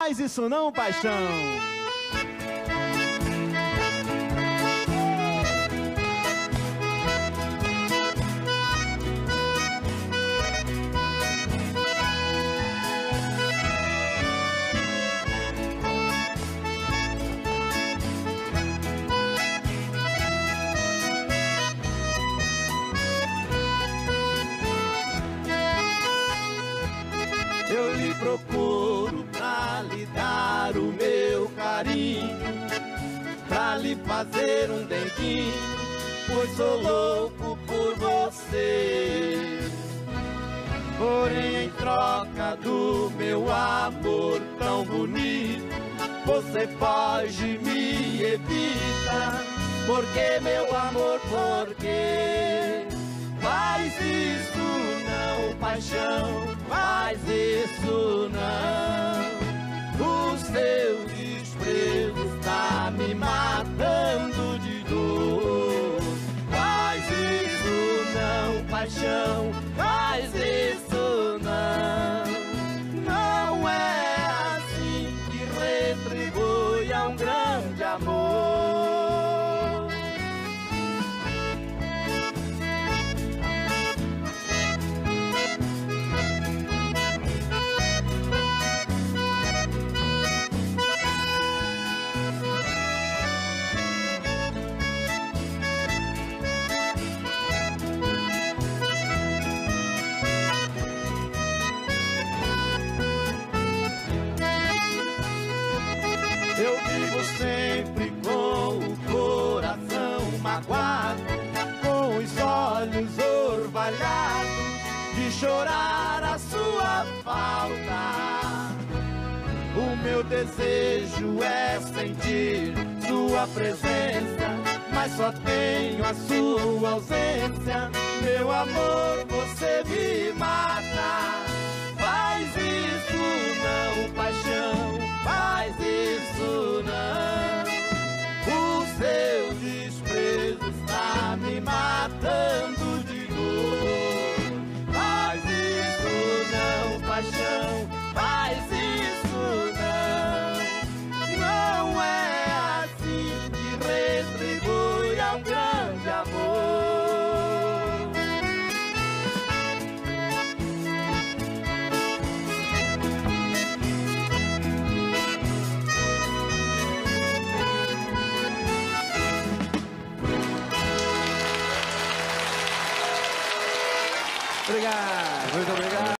Faz isso não, paixão. Eu lhe procuro pra lhe dar o meu carinho, pra lhe fazer um dentinho, pois sou louco por você. Porém, em troca do meu amor tão bonito, você foge, me evita. Porque, meu amor, por quê? Faz isso não, paixão, faz isso não. O seu desprezo está me matando de dor. Faz isso não, paixão, faz isso não. Não é assim que retribui a um grande amor. Eu vivo sempre com o coração magoado, com os olhos orvalhados, de chorar a sua falta. O meu desejo é sentir sua presença, mas só tenho a sua ausência. Meu amor, você me mata.